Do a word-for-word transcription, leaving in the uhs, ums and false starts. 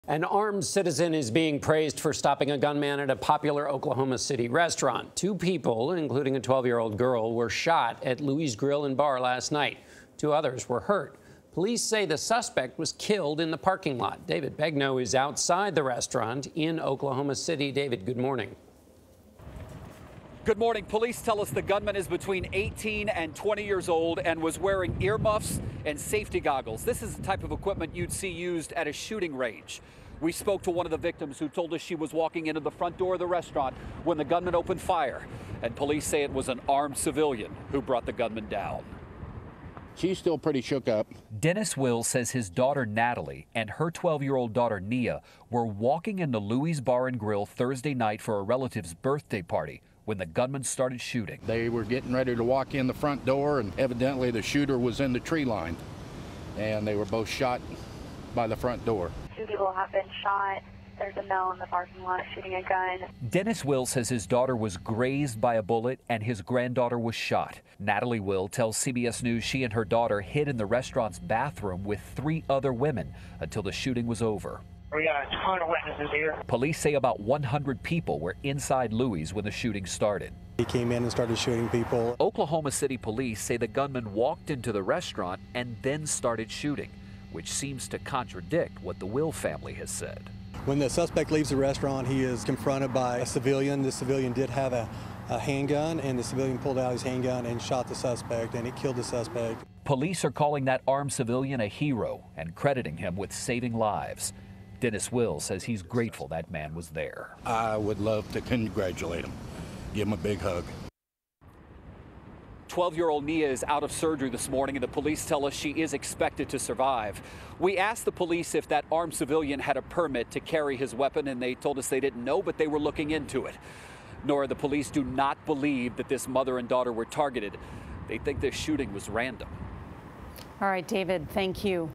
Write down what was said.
An armed citizen is being praised for stopping a gunman at a popular Oklahoma City restaurant. Two people, including a twelve-year-old girl, were shot at Louis' Grill and Bar last night. Two others were hurt. Police say the suspect was killed in the parking lot. David Begnaud is outside the restaurant in Oklahoma City. David, good morning. Good morning. Police tell us the gunman is between eighteen and twenty years old and was wearing earmuffs and safety goggles. This is the type of equipment you'd see used at a shooting range. We spoke to one of the victims who told us she was walking into the front door of the restaurant when the gunman opened fire. And police say it was an armed civilian who brought the gunman down. She's still pretty shook up. Dennis Will says his daughter Natalie and her twelve-year-old daughter Nia were walking into Louis' Bar and Grill Thursday night for a relative's birthday party when the gunman started shooting. They were getting ready to walk in the front door, and evidently the shooter was in the tree line, and they were both shot by the front door. Two people have been shot. There's a male in the parking lot shooting a gun. Dennis Will says his daughter was grazed by a bullet and his granddaughter was shot. Natalie Will tells C B S News she and her daughter hid in the restaurant's bathroom with three other women until the shooting was over. We got a ton of witnesses here. Police say about one hundred people were inside Louis when the shooting started. He came in and started shooting people. Oklahoma City police say the gunman walked into the restaurant and then started shooting, which seems to contradict what the Will family has said. When the suspect leaves the restaurant, he is confronted by a civilian. The civilian did have a, a handgun, and the civilian pulled out his handgun and shot the suspect, and it killed the suspect. Police are calling that armed civilian a hero and crediting him with saving lives. Dennis Will says he's grateful that man was there. I would love to congratulate him, give him a big hug. twelve-year-old Nia is out of surgery this morning, and the police tell us she is expected to survive. We asked the police if that armed civilian had a permit to carry his weapon, and they told us they didn't know, but they were looking into it. Norah, the police do not believe that this mother and daughter were targeted. They think this shooting was random. All right, David, thank you.